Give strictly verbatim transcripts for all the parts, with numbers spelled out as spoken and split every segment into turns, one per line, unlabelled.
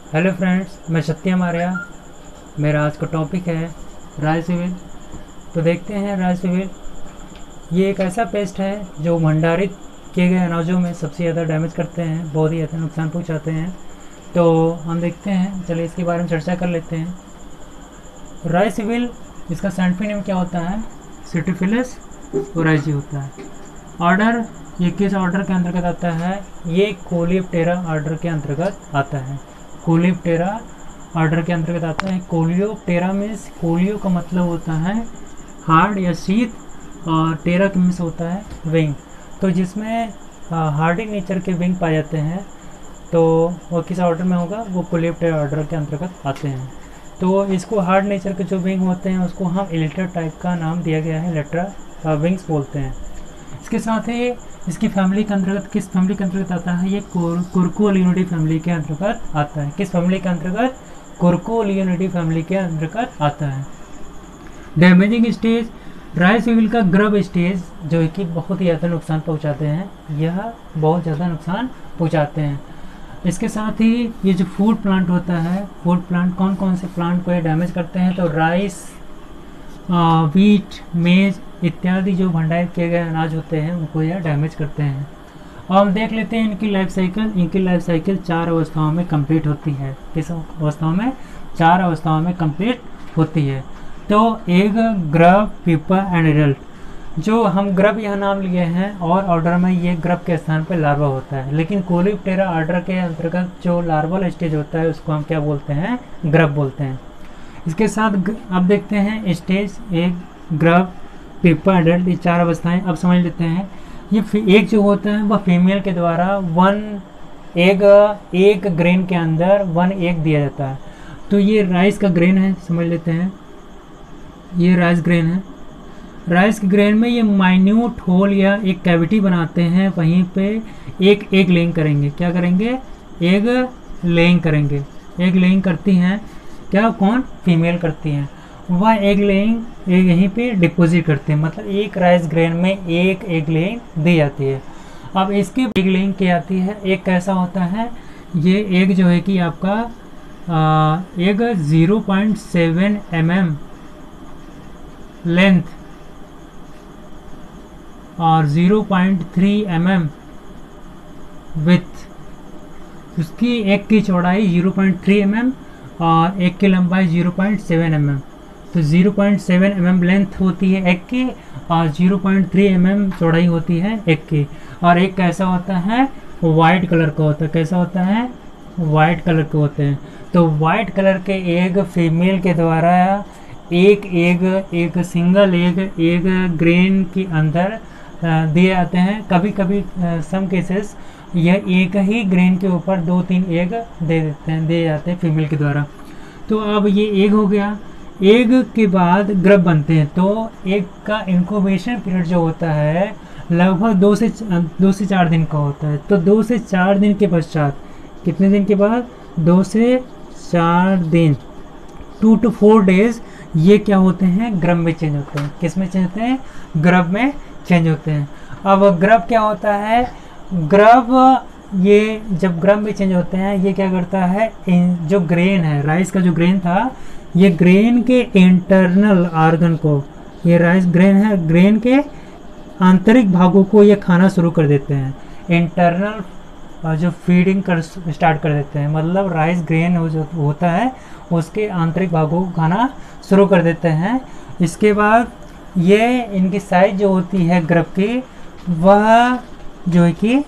Hello friends, मैं सत्यम आर्या। मेरा आज का टॉपिक है राइसिविल। तो देखते हैं राइसिविल। ये एक ऐसा पेस्ट है जो भंडारित किए गए अनाजों में सबसे ज़्यादा डैमेज करते हैं, बहुत ही ज़्यादा नुकसान पहुंचाते हैं। तो हम देखते हैं, चलिए इसके बारे में चर्चा कर लेते हैं। राइसिविल, इसका साइंटिफिक नेम क्या होता है? सिटिफिलस ओराइजी होता है। ऑर्डर, ये किस ऑर्डर के अंतर्गत आता है? ये कोलियोप्टेरा ऑर्डर के अंतर्गत आता है। कोलियोप्टेरा ऑर्डर के अंतर्गत आता है। कोलियोप्टेरा मीन्स, कोलियो का मतलब होता है हार्ड या शीत, और टेरा का मीन्स होता है विंग। तो जिसमें हार्डी नेचर के विंग पाए जाते हैं, तो वो किस ऑर्डर में होगा? वो कोलियोप्टेरा ऑर्डर के अंतर्गत आते हैं। तो इसको हार्ड नेचर के जो विंग होते हैं उसको हम इलेक्ट्रा टाइप का नाम दिया गया है, इलेक्ट्रा विंग्स बोलते हैं। इसके साथ ही इसकी फैमिली के अंतर्गत, किस फैमिली के अंतर्गत आता है? ये कुर्कुलियोनिडी फैमिली के अंतर्गत आता है। किस फैमिली के अंतर्गत? कुर्कुलियोनिडी फैमिली के अंतर्गत आता है। डैमेजिंग स्टेज, राइसिविल का ग्रब स्टेज जो है कि बहुत ही ज़्यादा नुकसान पहुंचाते हैं, यह बहुत ज़्यादा नुकसान पहुंचाते हैं। इसके साथ ही ये जो फूड प्लांट होता है, फूड प्लांट कौन कौन से प्लांट को ये डैमेज करते हैं? तो राइस, वीट, मेज इत्यादि जो भंडारित किए गए अनाज होते हैं उनको यह डैमेज करते हैं। और हम देख लेते हैं इनकी लाइफ साइकिल। इनकी लाइफ साइकिल चार अवस्थाओं में कंप्लीट होती है। किस अवस्थाओं में? चार अवस्थाओं में कंप्लीट होती है। तो egg, grub, pupa and adult. जो हम ग्रब यहाँ नाम लिए हैं, और ऑर्डर में ये ग्रब के स्थान पर लार्वा होता है, लेकिन कोलियोप्टेरा ऑर्डर के अंतर्गत जो लार्वल स्टेज होता है उसको हम क्या बोलते हैं? ग्रब बोलते हैं। इसके साथ अब देखते हैं stage egg, grub, pupa, adult, ये चार अवस्थाएं। अब समझ लेते हैं। ये एक जो होता है वह फीमेल के द्वारा वन एग, एक ग्रेन के अंदर वन एग दिया जाता है। तो ये राइस का ग्रेन है, समझ लेते हैं। ये राइस ग्रेन है। राइस के ग्रेन में ये माइन्यूट होल या एक कैविटी बनाते हैं, वहीं पे एक एग लेइंग करेंगे। क्या करेंगे? एग लेइंग करेंगे। एग लेइंग करती हैं क्या? कौन? फीमेल करती हैं। वह एग लेइंग एग यहीं पे डिपोजिट करते हैं, मतलब एक राइस ग्रेन में एक एग लेइंग दी जाती है। अब इसके एग लेइंग क्या आती है? एक कैसा होता है? ये एग जो है कि आपका आ, egg zero point seven m m length और zero point three m m width. उसकी एक की चौड़ाई zero point three m m और एक की लंबाई zero point seven m m. तो zero point seven m m length होती है एक की, और zero point three m m चौड़ाई होती है एक की। और एक कैसा होता है? वाइट कलर का होता है। कैसा होता है? वाइट कलर के होते हैं। तो वाइट कलर के एग फीमेल के द्वारा एक एग, एक सिंगल एग, एक ग्रेन के अंदर दिए जाते हैं। कभी कभी सम केसेस यह एक ही ग्रेन के ऊपर दो तीन एग दे देते हैं, दिए जाते हैं फीमेल के द्वारा। तो अब ये एग हो गया। एग के बाद ग्रब बनते हैं। तो एग का इंक्यूबेशन पीरियड जो होता है लगभग दो से दो से चार दिन का होता है। तो दो से चार दिन के पश्चात, कितने दिन के बाद? दो से चार दिन, टू टू फोर डेज, ये क्या होते हैं? ग्रब में चेंज होते हैं। किस में चेंज होते हैं? ग्रब में चेंज होते हैं। अब ग्रब क्या होता है? ग्रब, ये जब ग्रब में चेंज होते हैं, ये क्या करता है? जो ग्रेन है, राइस का जो ग्रेन था, ये ग्रेन के इंटरनल ऑर्गन को, ये राइस ग्रेन है, ग्रेन के आंतरिक भागों को ये खाना शुरू कर देते हैं। इंटरनल जो फीडिंग कर स्टार्ट कर देते हैं, मतलब राइस ग्रेन हो जो होता है उसके आंतरिक भागों को खाना शुरू कर देते हैं। इसके बाद ये इनकी साइज जो होती है ग्रब की, वह जो है कि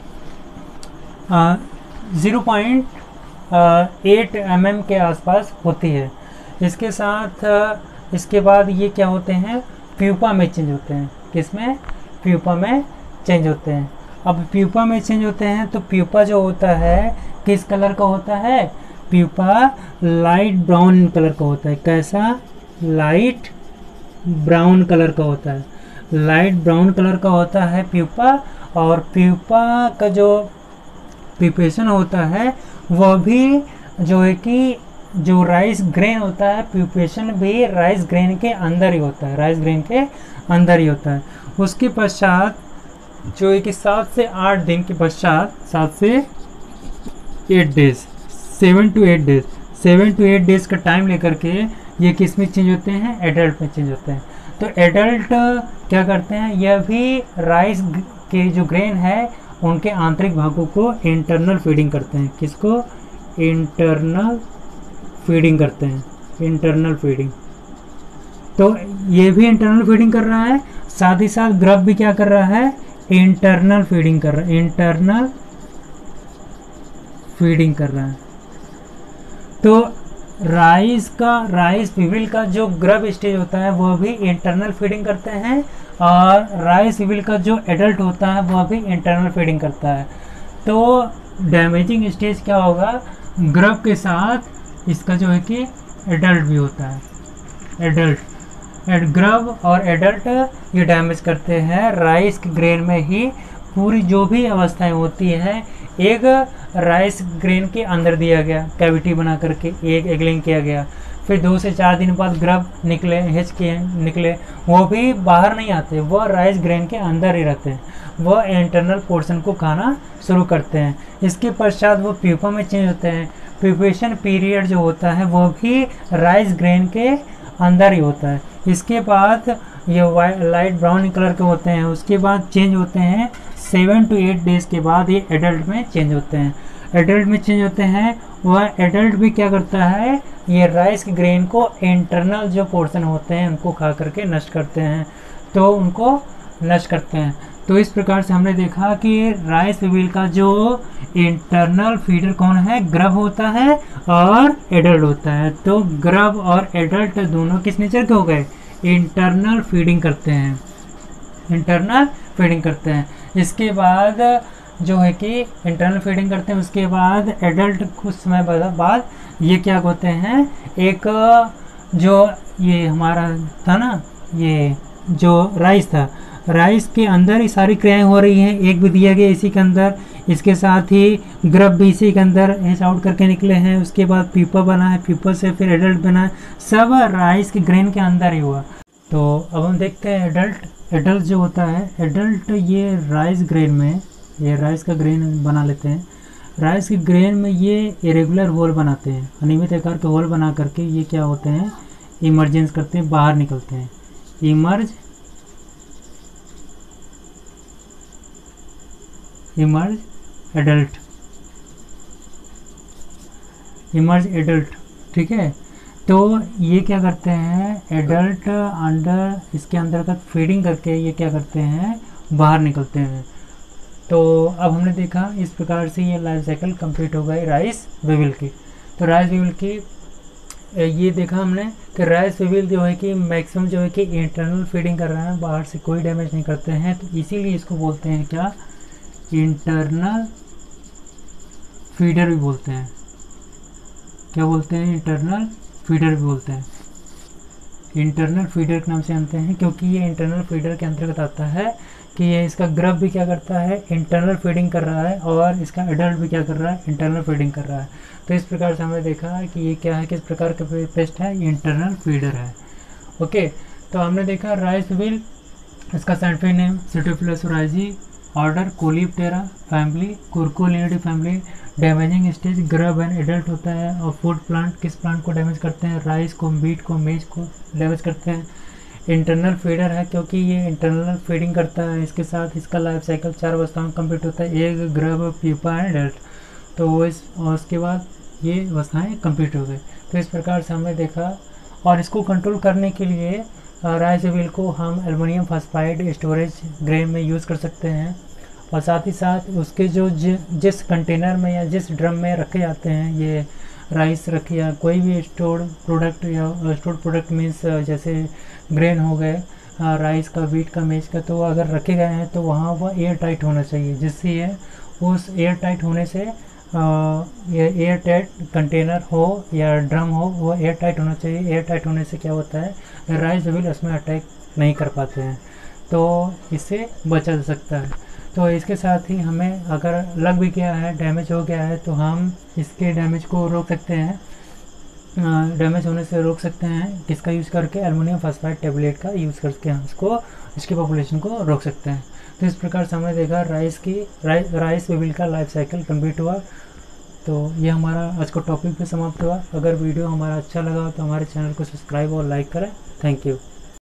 zero point eight m m के आसपास होती है। इसके साथ इसके बाद ये क्या होते हैं? प्यूपा में चेंज होते हैं। किसमें? प्यूपा में चेंज होते हैं। अब प्यूपा में चेंज होते हैं तो प्यूपा जो होता है किस कलर का होता है? प्यूपा लाइट ब्राउन कलर का होता है। कैसा? लाइट ब्राउन कलर का होता है। लाइट ब्राउन कलर का होता है प्यूपा। और प्यूपा का जो प्यूपेशन होता है वह भी जो है कि जो राइस ग्रेन होता है, प्यूपेशन भी राइस ग्रेन के अंदर ही होता है, राइस ग्रेन के अंदर ही होता है। उसके पश्चात जो है कि सात से आठ दिन के पश्चात, सात से eight days seven to eight days seven to eight days का टाइम लेकर के ये किस में चेंज होते हैं, एडल्ट में चेंज होते हैं। तो एडल्ट क्या करते हैं, यह भी राइस के जो ग्रेन है उनके आंतरिक भागों को इंटरनल फीडिंग करते हैं। किसको, इंटरनल फीडिंग करते हैं, इंटरनल फीडिंग। तो ये भी इंटरनल फीडिंग कर रहा है, साथ ही साथ ग्रब भी क्या कर रहा है, इंटरनल फीडिंग कर रहा है, इंटरनल फीडिंग कर रहा है। तो राइस का राइस विविल का जो ग्रब स्टेज होता है वह भी इंटरनल फीडिंग करते हैं, और राइस विविल का जो एडल्ट होता है वह भी इंटरनल फीडिंग करता है। तो डैमेजिंग स्टेज क्या होगा, ग्रब के साथ इसका जो है कि एडल्ट भी होता है, एडल्ट एड ग्रब और एडल्ट ये डैमेज करते हैं राइस के ग्रेन में ही। पूरी जो भी अवस्थाएं होती हैं, एक राइस ग्रेन के अंदर दिया गया, कैविटी बना करके एक एगलिंग किया गया, फिर दो से चार दिन बाद ग्रब निकले, हेच के निकले, वो भी बाहर नहीं आते, वह राइस ग्रेन के अंदर ही रहते हैं, वह इंटरनल पोर्शन को खाना शुरू करते हैं। इसके पश्चात वो प्यूपा में चेंज होते हैं। प्यूपेशन पीरियड जो होता है वो भी राइस ग्रेन के अंदर ही होता है। इसके बाद ये वाइट लाइट ब्राउन कलर के होते हैं, उसके बाद चेंज होते हैं सेवन टू एट डेज के बाद ये एडल्ट में चेंज होते हैं। एडल्ट में चेंज होते हैं, वह एडल्ट भी क्या करता है, ये राइस के ग्रेन को इंटरनल जो पोर्शन होते हैं उनको खा करके नष्ट करते हैं, तो उनको नष्ट करते हैं। तो इस प्रकार से हमने देखा कि राइस विविल का जो इंटरनल फीडर कौन है, ग्रब होता है और एडल्ट होता है। तो ग्रब और एडल्ट दोनों किस नेचर के हो गए, इंटरनल फीडिंग करते हैं, इंटरनल फीडिंग करते हैं। इसके बाद जो है कि इंटरनल फीडिंग करते हैं, उसके बाद एडल्ट कुछ समय बाद ये क्या होते हैं, एक जो ये हमारा था ना, ये जो राइस था, राइस के अंदर ही सारी क्रियाएं हो रही हैं, एक भी दिया गया इसी के अंदर, इसके साथ ही ग्रब भी इसी के अंदर हेच आउट करके निकले हैं, उसके बाद प्यूपा बना है, प्यूपा से फिर एडल्ट बना है, सब राइस के ग्रेन के अंदर ही हुआ। तो अब हम देखते हैं एडल्ट एडल्ट जो होता है, एडल्ट ये राइस ग्रेन में, ये राइस का ग्रेन बना लेते हैं, राइस के ग्रेन में ये इरेगुलर होल बनाते हैं, अनियमित आकार के होल बना करके ये क्या होते हैं, इमर्जेंस करते हैं, बाहर निकलते हैं, emerge emerge adult emerge adult ठीक है। तो ये क्या करते हैं, एडल्ट अंडर इसके अंतर्गत फीडिंग करके ये क्या करते हैं, बाहर निकलते हैं। तो अब हमने देखा इस प्रकार से ये लाइफ साइकिल कंप्लीट हो गई राइस विविल की। तो राइस विविल की ये देखा हमने कि राइस विविल जो है कि मैक्सिमम जो है कि इंटरनल फीडिंग कर रहे हैं, बाहर से कोई डैमेज नहीं करते हैं, तो इसीलिए इसको बोलते हैं क्या, इंटरनल फीडर भी बोलते हैं। क्या बोलते हैं, इंटरनल फीडर भी बोलते हैं। इंटरनल फीडर के नाम से जानते हैं क्योंकि ये इंटरनल फीडर के अंतर्गत आता है कि ये इसका ग्रब भी क्या करता है, इंटरनल फीडिंग कर रहा है, और इसका एडल्ट भी क्या कर रहा है, इंटरनल फीडिंग कर रहा है। तो इस प्रकार से हमने देखा है कि ये क्या है, किस प्रकार का पेस्ट है, ये इंटरनल फीडर है। ओके, तो हमने देखा राइस विविल, इसका scientific name Sitophilus oryzae, order Coleoptera, family Curculionidae family, damaging stage grub and adult होता है, और फूड प्लांट किस प्लांट को डैमेज करते हैं, राइस को, वीट को, मेज को डैमेज करते हैं। इंटरनल फीडर है क्योंकि ये इंटरनल फीडिंग करता है, इसके साथ इसका लाइफ साइकिल चार अवस्थाओं में कंप्लीट होता है, एक ग्रब, प्यूपा एंड एडल्ट। तो वो इस और उसके बाद ये अवस्थाएँ कंप्लीट हो गई। तो इस प्रकार से हमने देखा, और इसको कंट्रोल करने के लिए राइस विविल को हम एल्युमिनियम फॉस्फाइड स्टोरेज ग्रेन में यूज़ कर सकते हैं, और साथ ही साथ उसके जो जि, जिस कंटेनर में या जिस ड्रम में रखे जाते हैं ये राइस रखे या कोई भी स्टोर प्रोडक्ट या स्टोर प्रोडक्ट मीन्स जैसे ग्रेन हो गए, राइस का, वीट का, मेज का, तो अगर रखे गए हैं तो वहाँ वह एयर टाइट होना चाहिए, जिससे ये उस एयर टाइट होने से ये एयर टाइट कंटेनर हो या ड्रम हो वो एयर टाइट होना चाहिए। एयर टाइट होने से क्या होता है, राइस विविल उसमें अटैक नहीं कर पाते हैं, तो इससे बचा जा सकता है। तो इसके साथ ही हमें अगर लग भी गया है, डैमेज हो गया है, तो हम इसके डैमेज को रोक सकते हैं, डैमेज होने से रोक सकते हैं, किसका यूज़ करके, एल्युमिनियम फॉस्फाइड टेबलेट का यूज़ करके हम इसको इसकी पॉपुलेशन को रोक सकते हैं। तो इस प्रकार से हमने देखा राइस की राइस राइस विविल का लाइफ साइकिल कंप्लीट हुआ। तो ये हमारा आज का टॉपिक भी समाप्त हुआ। अगर वीडियो हमारा अच्छा लगा तो हमारे चैनल को सब्सक्राइब और लाइक करें। Thank you.